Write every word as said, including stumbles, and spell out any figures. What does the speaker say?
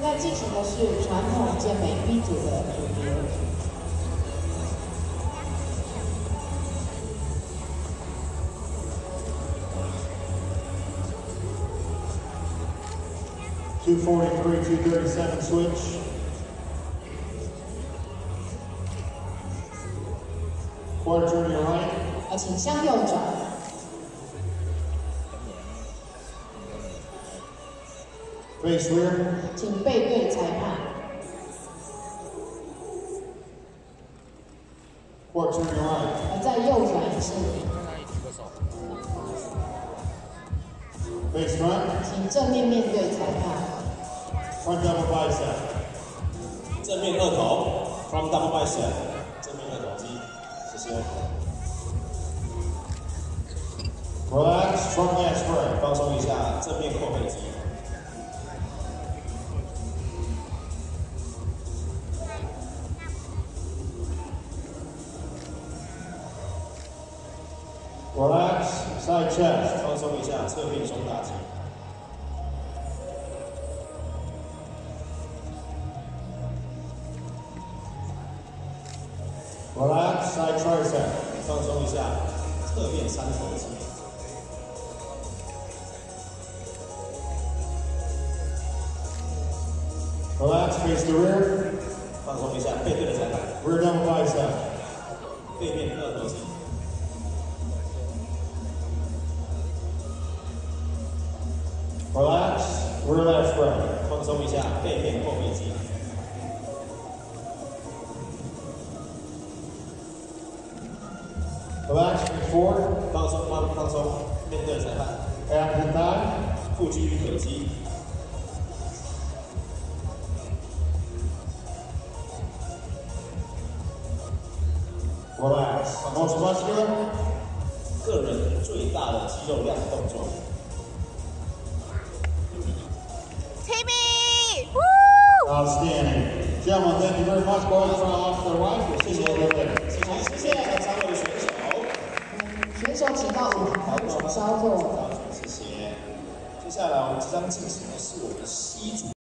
在进行的是传统健美 B 组的组别。 two forty-three, two thirty-seven switch. Quarter turn your right. 啊，请向右转。 Face rear. 请背对裁判。 Quarter turn your right. 啊，再右转一次。 Face front. 请正面面对裁判。 Front double bicep. 正面二头 ，front double bicep， 正面二头肌，谢谢。 Relax, front lat spread. 放松一下正面后背肌。 Relax, side chest. 放松一下侧面胸大肌。 Relax, side tricep. 放松一下侧面三头肌。 Relax, face the rear. 放松一下背对着裁判。 Rear double bicep. 背面二头肌。 Relax, rear lat spread. 放松一下背面后背肌。 Relax, feet forward. 放松，放放松，面对裁判。 Abs and thigh. 腹肌与腿肌。 Relax. Most muscular. 个人最大的肌肉量动作。 Timmy! Woo! Outstanding. Gentlemen, thank you very much. Boys from off to their wife. We'll see you a little later. 谢谢谢谢三位选手。 选手请到舞台稍坐。 谢谢。接下来我们即将进行的是我们的西组。